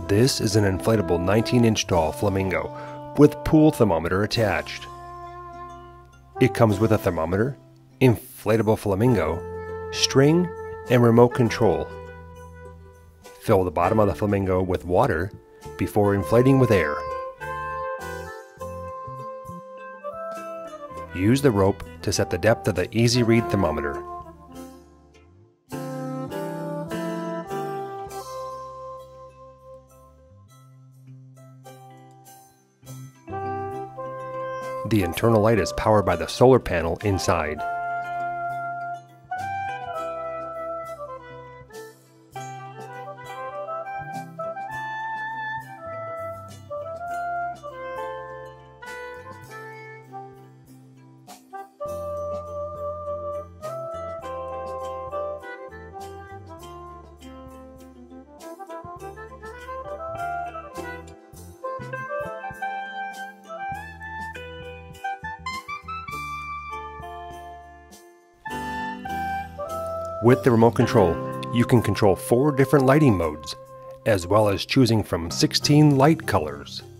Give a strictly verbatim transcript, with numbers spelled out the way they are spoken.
This is an inflatable nineteen inch tall Flamingo with pool thermometer attached. It comes with a thermometer, inflatable Flamingo, string, and remote control. Fill the bottom of the Flamingo with water before inflating with air. Use the rope to set the depth of the easy read thermometer. The internal light is powered by the solar panel inside. With the remote control, you can control four different lighting modes, as well as choosing from sixteen light colors.